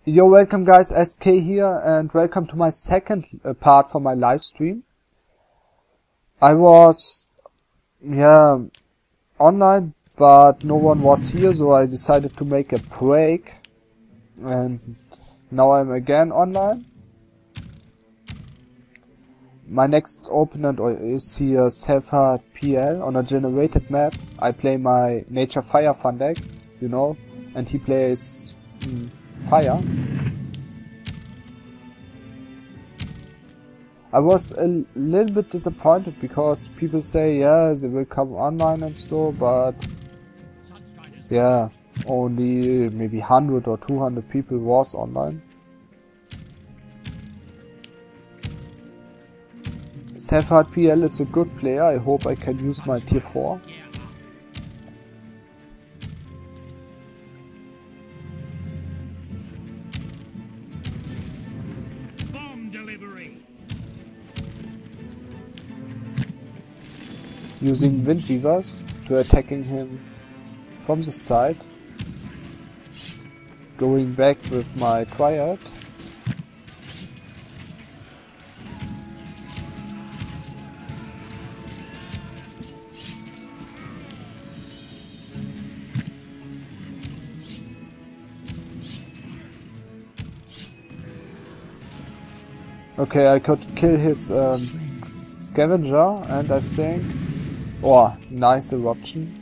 Yo, welcome guys, SK here, and welcome to my second part for my live stream. I was, online, but no one was here, so I decided to make a break, and now I'm again online. My next opponent is here Selfhard PL on a generated map. I play my Nature Fire Fun deck, you know, and he plays Fire. I was a little bit disappointed because people say, yeah, they will come online and so, but yeah, only maybe 100 or 200 people was online. Selfhard PL is a good player, I hope I can use my tier 4. Using Windweavers to attacking him from the side. Going back with my Triad. Okay, I could kill his Scavenger, and I think... Oh, nice eruption.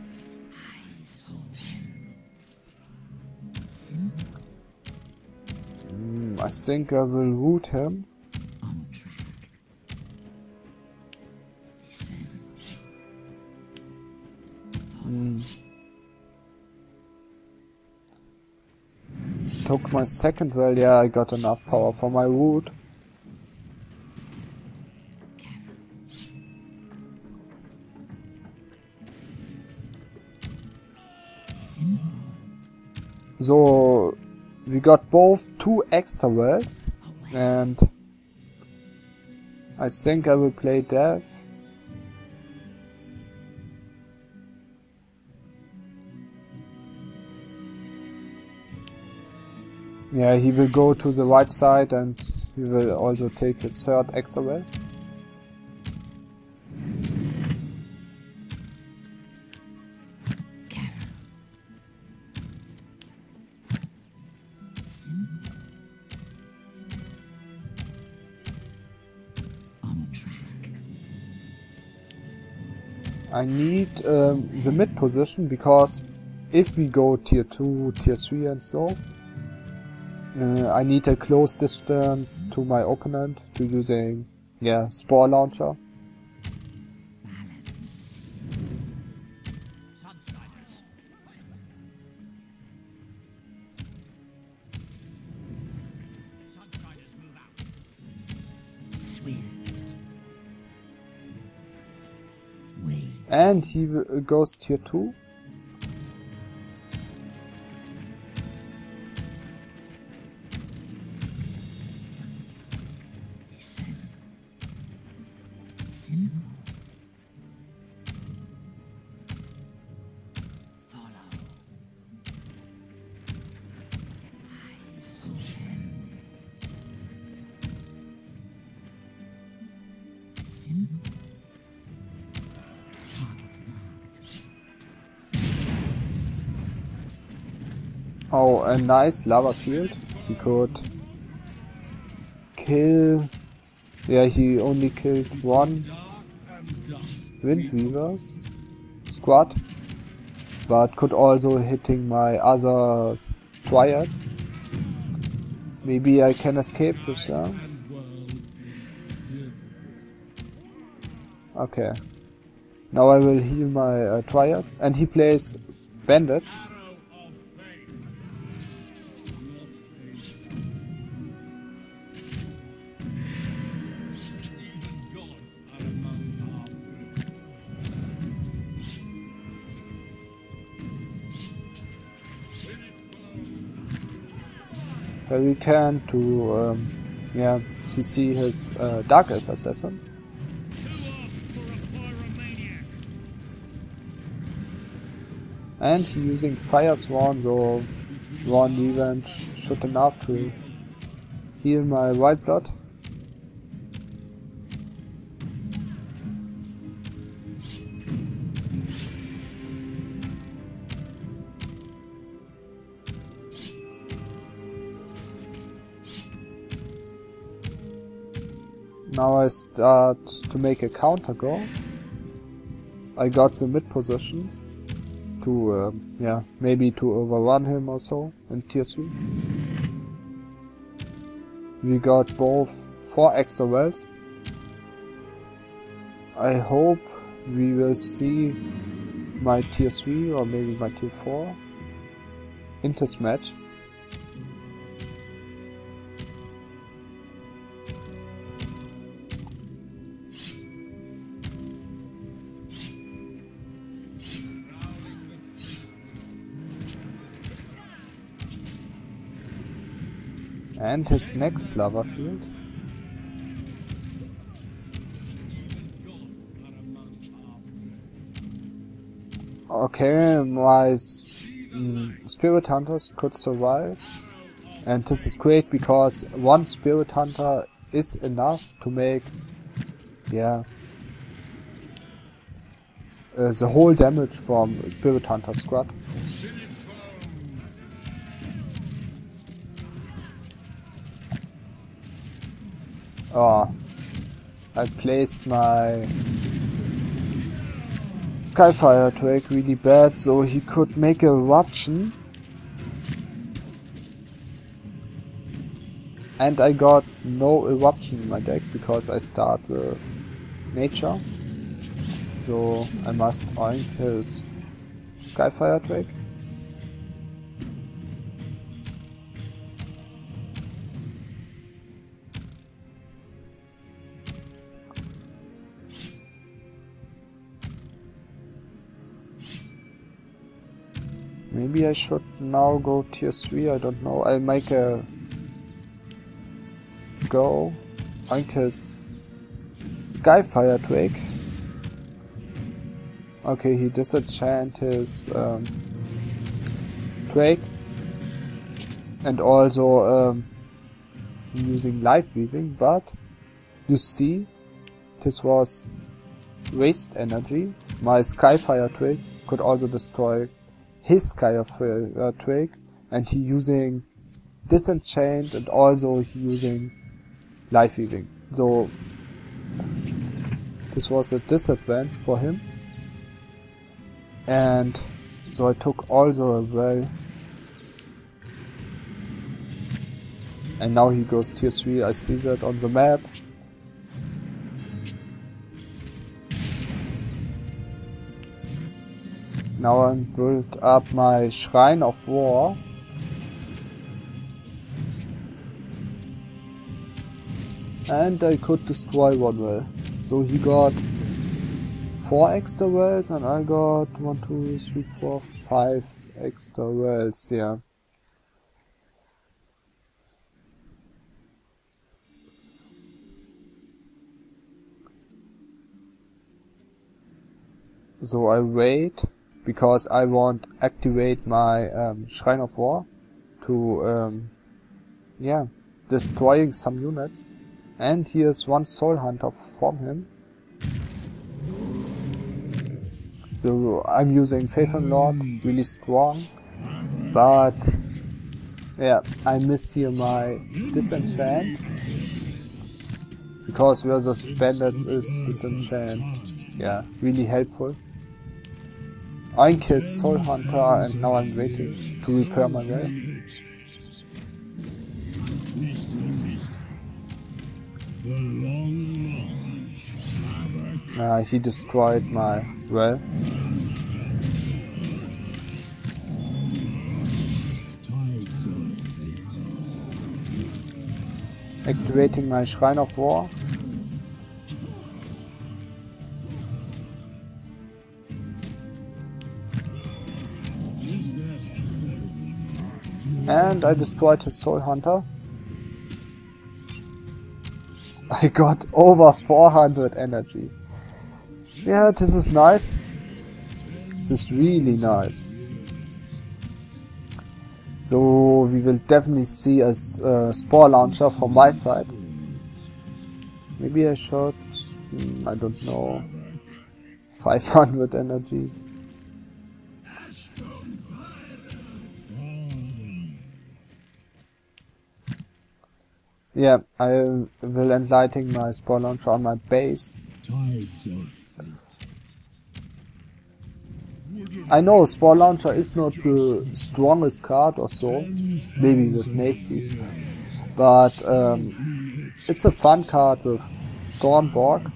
I think I will root him. Took my second well, yeah, I got enough power for my root. So, we got both 2 extra wells, and I think I will play Death. Yeah, he will go to the right side and he will also take his third extra well. I need the mid position, because if we go tier 2, tier 3 and so, I need a close distance to my opponent to using, Spore Launcher. And he goes tier 2. Oh, a nice lava field. He could kill... Yeah, he only killed 1 Windweavers squad, but could also hitting my other Triads. Maybe I can escape this, yeah? Okay. Now I will heal my Triads, and he plays Bandits. We can to CC his Dark Elf Assassins. And he using Fire Swarm, so one event should enough to heal my white blood. Now I start to make a counter go. I got the mid positions to, yeah, maybe to overrun him or so in tier 3. We got both 4 extra wells. I hope we will see my tier 3 or maybe my tier 4 in this match. And his next lava field. Okay, my spirit hunters could survive, and this is great because one spirit hunter is enough to make, yeah, the whole damage from spirit hunter squad. Oh, I placed my Skyfire Drake really bad, so he could make a eruption. And I got no eruption in my deck because I start with nature. So I must oink his Skyfire Drake. Maybe I should now go tier 3, I don't know. I'll make a go. Oink his Skyfire Drake. Okay, he disenchant his Drake. And also using life weaving, but you see, this was waste energy. My Skyfire Drake could also destroy his Skyfire Drake, and he using disenchant and also he using life weaving. So this was a disadvantage for him, and so I took also a well, and now he goes tier 3. I see that on the map. Now I built up my Shrine of War. And I could destroy one well. So he got 4 extra wells and I got 1, 2, 3, 4, 5 extra wells, yeah. So I wait, because I want activate my Shrine of War to, yeah, destroying some units. And here's one Soul Hunter from him. So I'm using Faithful Lord, really strong, but yeah, I miss here my disenchant, because versus bandits is disenchant, yeah, really helpful. I killed Soul Hunter and now I'm waiting to repair my well. He destroyed my well. Activating my Shrine of War. And I destroyed his Soul Hunter. I got over 400 energy. Yeah, this is nice. This is really nice. So we will definitely see a spore launcher from my side. Maybe I should, I don't know, 500 energy. Yeah, I will enlighten my spore launcher on my base. I know spore launcher is not the strongest card or so, maybe with Nasty, but it's a fun card with Thornborg.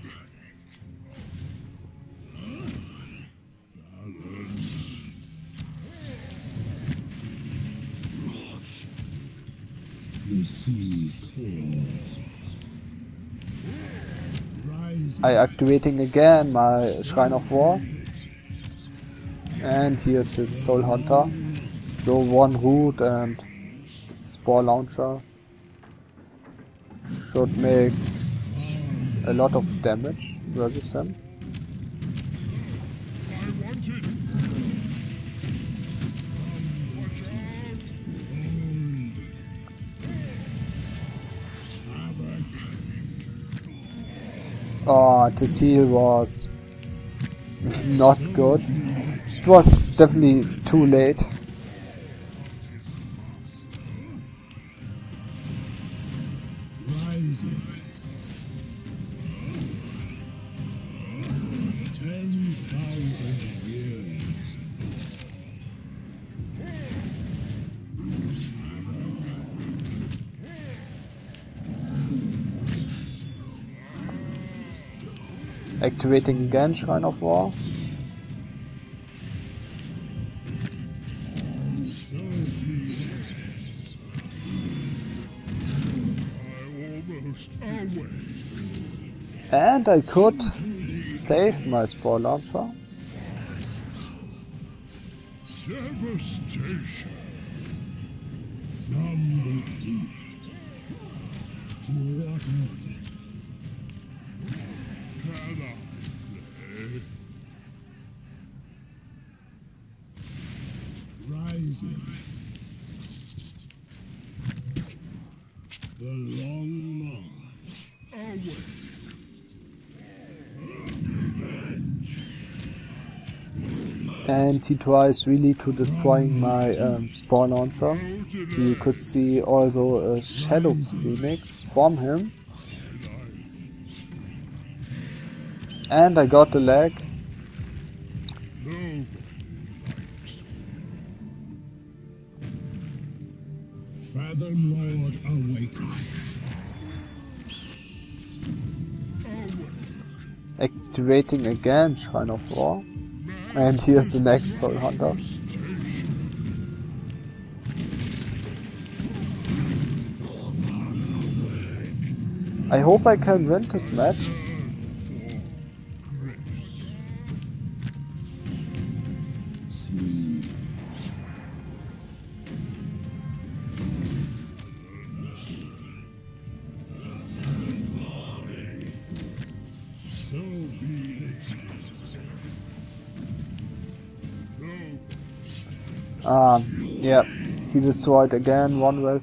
I activating again my Shrine of War. And here's his Soul Hunter. So one root and spore launcher should make a lot of damage versus him. Oh, this heal was not good. It was definitely too late. Activating again Shrine of War. And I could save my spore launcher. Devastation from the deep to water. Can I play? Rising. The long march away. And he tries really to destroying my spore launcher. You could see also a Shadow Phoenix from him. And I got the leg. Fathom Lord awaken. Activating again Shrine of War. And here's the next Soul Hunter. I hope I can win this match. Yeah, he destroyed again one well.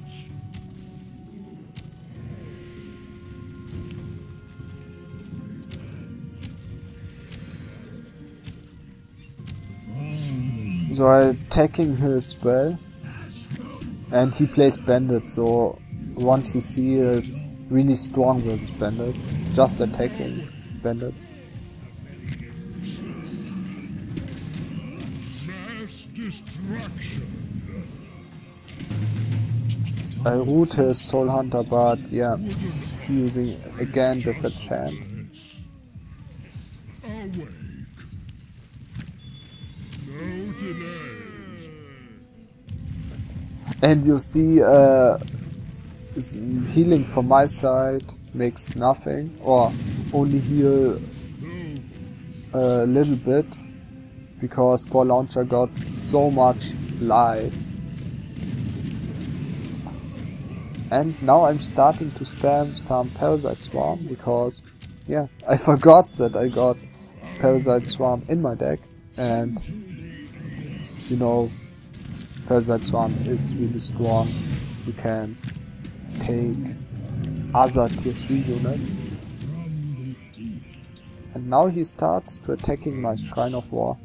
So I'm attacking his spell, and he plays Bandit, so once you see is really strong versus Bandit, just attacking Bandits. I root his Soul Hunter, but yeah, using again disenchant. And you see healing from my side makes nothing, or only heal a little bit, because Spore Launcher got so much life. And now I'm starting to spam some Parasite Swarm, because yeah, I forgot that I got Parasite Swarm in my deck, and you know, Parasite Swarm is really strong. You can take other tier 3 units. And now he starts to attacking my Shrine of War.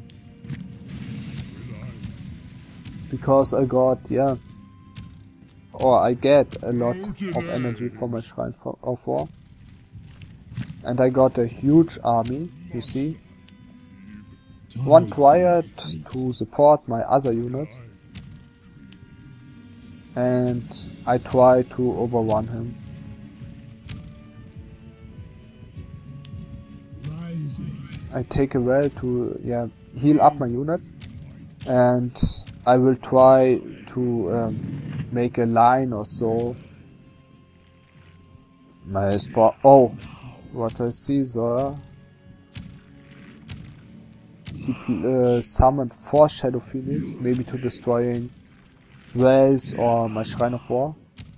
Because I got, yeah, or I get a lot of energy from my Shrine of War. And I got a huge army, you see. One Triad to support my other units. And I try to overrun him. I take a well to, yeah, heal up my units. And I will try to make a line or so. My spot. Oh, what I see there. He summoned 4 Shadow Phoenix, maybe to destroying wells or my Shrine of War.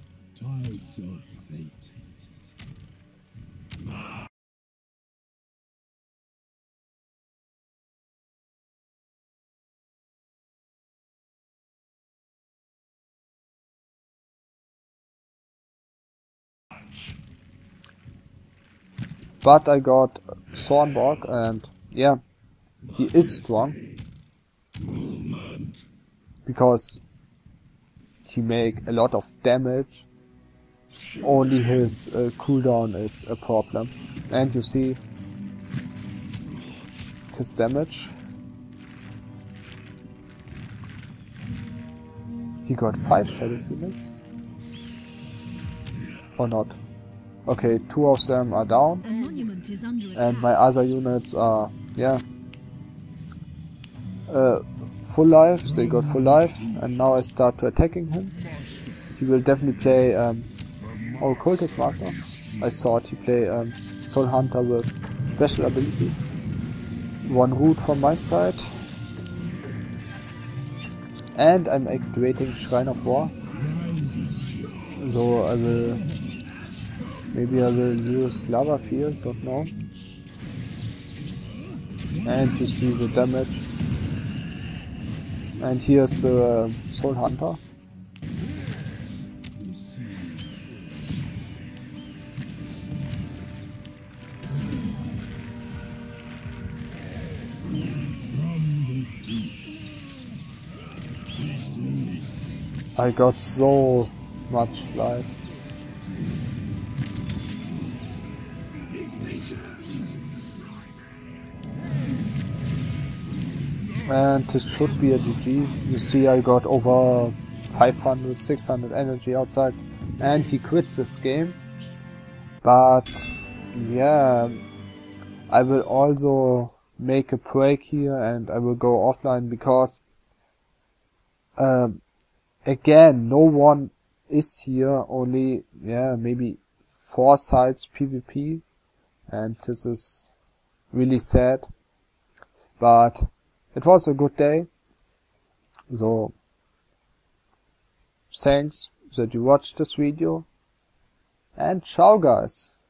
But I got Thornborg and yeah, he is strong. Because he make a lot of damage. Only his cooldown is a problem. And you see his damage. He got 5 Shadow Phoenix. Or not. Okay, 2 of them are down. And my other units are, yeah, full life. They got full life. And now I start to attacking him. He will definitely play Cultist Master. I thought he play Soul Hunter with special ability. 1 root from my side. And I'm activating Shrine of War. So I will, maybe I will use Lava Field, don't know. And you see the damage. And here's Soul Hunter. I got so much life. And this should be a GG. You see I got over 500, 600 energy outside. And he quits this game. But yeah, I will also make a break here and I will go offline because again, no one is here, only, yeah, maybe 4 sides PvP, and this is really sad, but it was a good day, so thanks that you watched this video, and ciao guys!